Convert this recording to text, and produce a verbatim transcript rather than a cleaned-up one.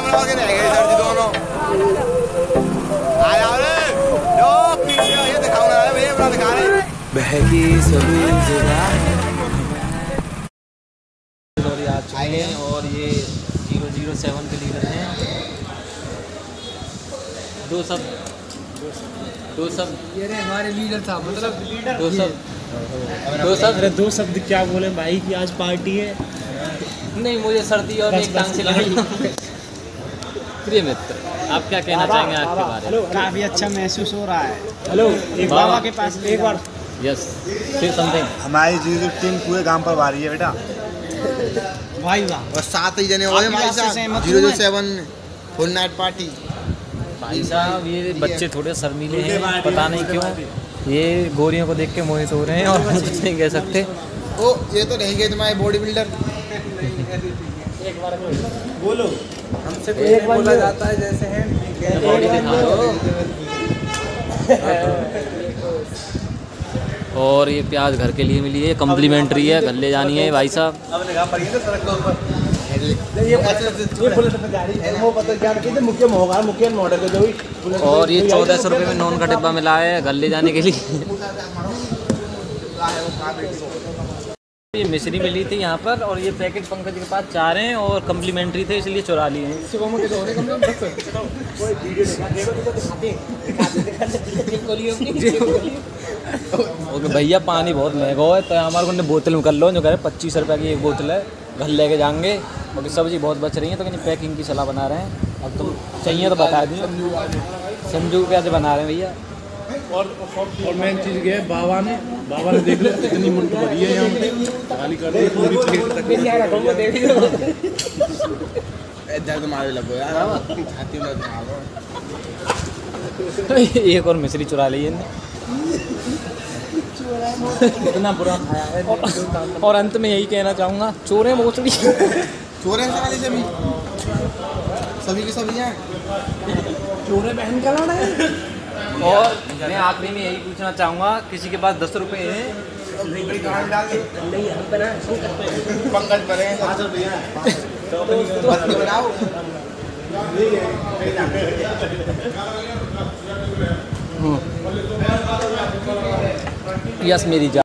लगा के रह गए सर जी दोनों। आया रे लो पीछे ये दिखाओ ना भैया, बड़ा दिखा रहे बहकी सभी जगह आए हैं और ये जीरो जीरो सेवन के लीडर हैं। दो सब दो सब ये रे हमारे लीडर था, मतलब दो सब दो सब अरे दो शब्द क्या बोले भाई की आज पार्टी है। नहीं, मुझे सर्दी और एक टांग से लगी। प्रिय मित्र, आप क्या कहना चाहेंगे आज के बारे में? काफी अच्छा महसूस हो रहा है। हेलो एक बाबा के पास एक बार यस फिर समथिंग। हमारी जीरो टीम पूरे गांव पर भारी है बेटा भाई वाह, और सात ही जने हो गए भाई साहब। Zero zero seven full night party. भाई साहब ये बच्चे थोड़े शर्मीले हैं, पता नहीं क्यों ये गोरियों को देख के मोहित हो रहे हैं और कुछ नहीं कह सकते। ओ ये तो नहीं गए तुम्हारे बॉडी बिल्डर। बोलो हमसे तो एक बोला जाता है जैसे हैं बॉडी दिखा दो। और ये प्याज घर के लिए मिली है, कम्प्लीमेंट्री है, घर ले जानी है भाई साहब। और ये चौदह सौ रुपये में नॉन का डिब्बा मिला है घर ले जाने के लिए। ये मिश्री मिली थी यहाँ पर और ये पैकेट पंकज के पास चार हैं और कम्प्लीमेंट्री थे इसलिए चुरा लिए हैं। ओके भैया, पानी बहुत महंगा है तो हमारे को बोतल में कर लो, जो कह रहे पच्चीस रुपये की एक बोतल है, घर लेके जाएंगे। क्योंकि सब्जी बहुत बच रही है तो कहीं पैकिंग की सलाह बना रहे हैं। अब तुम चाहिए तो बता दिए, संजू प्याज बना रहे हैं भैया। और और मेन चीज़ ये है, बाबा ने बाबा ने देख लो कितनी मुंड भरी है यहाँ पे, खाली कर दी पूरी प्लेट तक। दर्द मारे लगो यार, छाती में दर्द। एक और मिश्री चुरा ली है इतना बुरा खाया है। और अंत में यही कहना चाहूँगा, चोरें मोचड़ी चोर हैं सारी सभी सभी की सभी हैं चोरे बहन का लड़ा है। और मैं आखिरी में यही पूछना चाहूँगा, किसी के पास दस रुपये हैं? पंकज बने बनाओ। यस मेरी जान।